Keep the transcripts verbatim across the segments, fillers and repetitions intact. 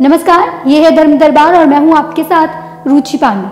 नमस्कार, ये है धर्म दरबार और मैं हूं आपके साथ रुचि पांडे।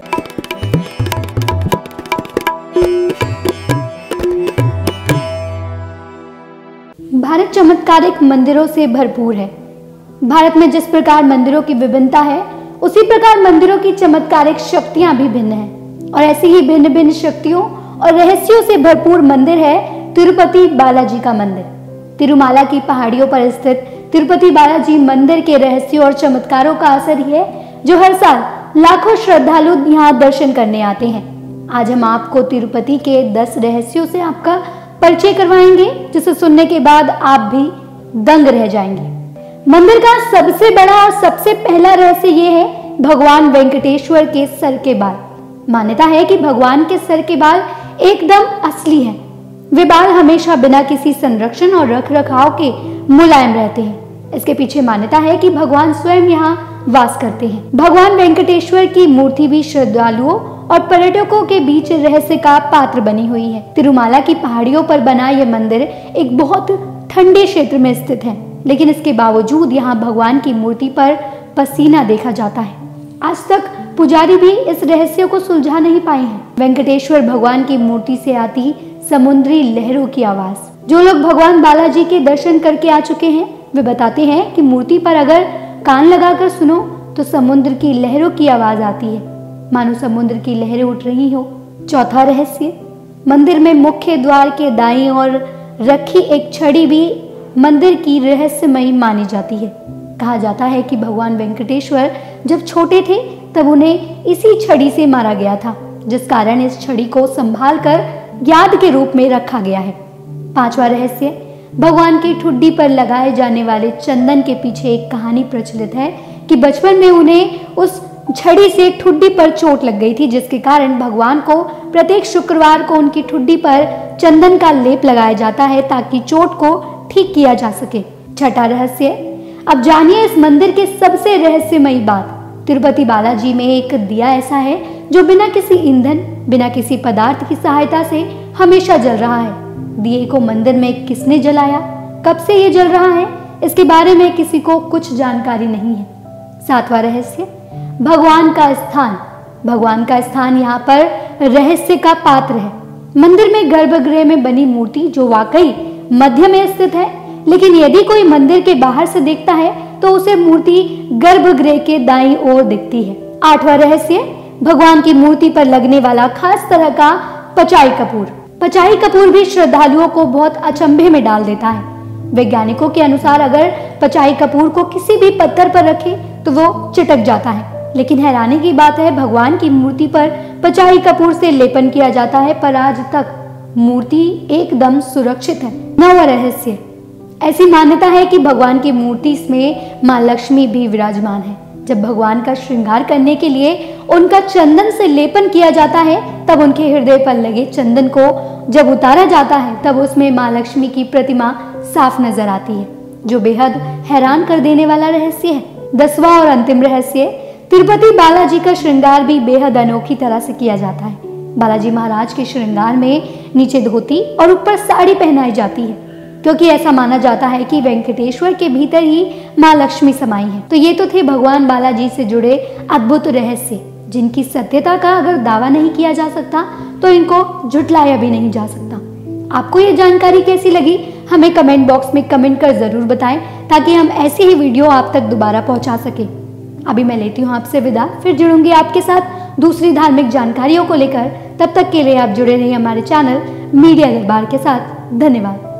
भारत चमत्कारिक मंदिरों से भरपूर है। भारत में जिस प्रकार मंदिरों की विभिन्नता है, उसी प्रकार मंदिरों की चमत्कारिक शक्तियां भी भिन्न हैं। और ऐसी ही भिन्न भिन्न शक्तियों और रहस्यों से भरपूर मंदिर है तिरुपति बालाजी का मंदिर। तिरुमाला की पहाड़ियों पर स्थित तिरुपति बालाजी मंदिर के रहस्यों और चमत्कारों का असर ही है जो हर साल लाखों श्रद्धालु यहाँ दर्शन करने आते हैं। आज हम आपको तिरुपति के दस रहस्यों से आपका परिचय करवाएंगे, जिसे सुनने के बाद आप भी दंग रह जाएंगे। मंदिर का सबसे बड़ा और सबसे पहला रहस्य ये है भगवान वेंकटेश्वर के सर के बाल। मान्यता है कि भगवान के सर के बाल एकदम असली हैं। वे बाल हमेशा बिना किसी संरक्षण और रख रखाव के मुलायम रहते हैं। इसके पीछे मान्यता है कि भगवान स्वयं यहाँ वास करते हैं। भगवान वेंकटेश्वर की मूर्ति भी श्रद्धालुओं और पर्यटकों के बीच रहस्य का पात्र बनी हुई है। तिरुमाला की पहाड़ियों पर बना यह मंदिर एक बहुत ठंडे क्षेत्र में स्थित है, लेकिन इसके बावजूद यहाँ भगवान की मूर्ति पर पसीना देखा जाता है। आज तक पुजारी भी इस रहस्य को सुलझा नहीं पाए हैं। वेंकटेश्वर भगवान की मूर्ति से आती समुद्री लहरों की आवाज। जो लोग भगवान बालाजी के दर्शन करके आ चुके हैं, वे बताते हैं कि मूर्ति पर अगर कान लगाकर सुनो तो समुद्र की लहरों की आवाज आती है, मानो समुद्र की लहरें उठ रही हो। चौथा रहस्य, मंदिर में मुख्य द्वार के दाईं ओर रखी एक छड़ी भी मंदिर की रहस्यमयी मानी जाती है। कहा जाता है कि भगवान वेंकटेश्वर जब छोटे थे तब उन्हें इसी छड़ी से मारा गया था, जिस कारण इस छड़ी को संभाल कर याद के रूप में रखा गया है। पांचवा रहस्य, भगवान की ठुड्डी पर लगाए जाने वाले चंदन के पीछे एक कहानी प्रचलित है कि बचपन में उन्हें उस छड़ी से ठुड्डी पर चोट लग गई थी, जिसके कारण भगवान को प्रत्येक शुक्रवार को उनकी ठुड्डी पर चंदन का लेप लगाया जाता है ताकि चोट को ठीक किया जा सके। छठा रहस्य, अब जानिए इस मंदिर के सबसे रहस्यमयी बात। तिरुपति बालाजी में एक दिया ऐसा है जो बिना किसी ईंधन, बिना किसी पदार्थ की सहायता से हमेशा जल रहा है। दिए को मंदिर में किसने जलाया, कब से ये जल रहा है, इसके बारे में किसी को कुछ जानकारी नहीं है। सातवां रहस्य, भगवान का स्थान। भगवान का स्थान यहाँ पर रहस्य का पात्र है। मंदिर में गर्भगृह में बनी मूर्ति जो वाकई मध्य में स्थित है, लेकिन यदि कोई मंदिर के बाहर से देखता है तो उसे मूर्ति गर्भगृह के दाईं ओर दिखती है। आठवां रहस्य, भगवान की मूर्ति पर लगने वाला खास तरह का पचाई कपूर। पचाई कपूर भी श्रद्धालुओं को बहुत अचंभे में डाल देता है। वैज्ञानिकों के अनुसार अगर पचाई कपूर को किसी भी पत्थर पर रखे तो वो चिटक जाता है, लेकिन हैरानी की बात है भगवान की मूर्ति पर पचाई कपूर से लेपन किया जाता है, पर आज तक मूर्ति एकदम सुरक्षित है। नौवां रहस्य, ऐसी मान्यता है कि भगवान की मूर्ति में माँ लक्ष्मी भी विराजमान है। जब भगवान का श्रृंगार करने के लिए उनका चंदन से लेपन किया जाता है, तब उनके हृदय पर लगे चंदन को जब उतारा जाता है तब उसमें माँ लक्ष्मी की प्रतिमा साफ नजर आती है, जो बेहद हैरान कर देने वाला रहस्य है। दसवां और अंतिम रहस्य, तिरुपति बालाजी का श्रृंगार भी बेहद अनोखी तरह से किया जाता है। बालाजी महाराज के श्रृंगार में नीचे धोती और ऊपर साड़ी पहनाई जाती है, क्योंकि ऐसा माना जाता है कि वेंकटेश्वर के भीतर ही माँ लक्ष्मी समाई है। तो ये तो थे भगवान बालाजी से जुड़े अद्भुत रहस्य, जिनकी सत्यता का अगर दावा नहीं किया जा सकता तो इनको झुटलाया भी नहीं जा सकता। आपको ये जानकारी कैसी लगी, हमें कमेंट बॉक्स में कमेंट कर जरूर बताएं, ताकि हम ऐसी ही वीडियो आप तक दोबारा पहुंचा सके। अभी मैं लेती हूँ आपसे विदा, फिर जुड़ूंगी आपके साथ दूसरी धार्मिक जानकारियों को लेकर। तब तक के लिए आप जुड़े रहिए हमारे चैनल मीडिया दरबार के साथ। धन्यवाद।